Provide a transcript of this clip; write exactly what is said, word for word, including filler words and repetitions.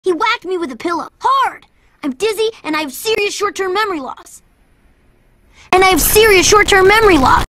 He whacked me with a pillow. Hard! I'm dizzy and I have serious short-term memory loss. And I have serious short-term memory loss.